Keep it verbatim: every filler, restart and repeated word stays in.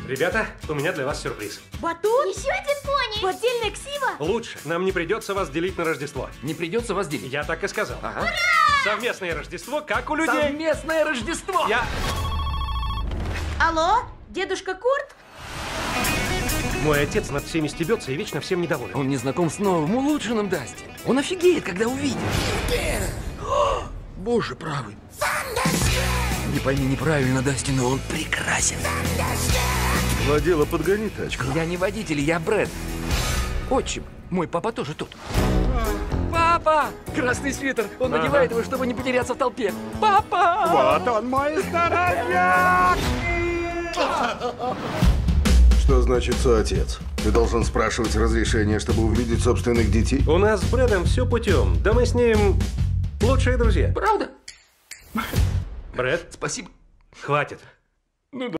Ребята, у меня для вас сюрприз. Батон? Еще один пони! Поддельная ксива? Лучше. Нам не придется вас делить на Рождество. Не придется вас делить. Я так и сказал. Ага. Совместное Рождество, как у людей. Совместное Рождество! Я... Алло? Дедушка Курт? Мой отец над всеми стебется и вечно всем недоволен. Он не знаком с новым, улучшенным Дасти. Он офигеет, когда увидит. О, боже правый. Не пойми неправильно, Дасти, но он прекрасен. Водила, подгони тачку. Я не водитель, я Брэд. Отчим, мой папа тоже тут. Папа! Красный свитер. Он Ага. надевает его, чтобы не потеряться в толпе. Папа! Вот он, мой здоровяк! Что значит соотец? Ты должен спрашивать разрешение, чтобы увидеть собственных детей? У нас с Брэдом все путем. Да мы с ним лучшие друзья. Правда? Брэд, Спасибо. хватит.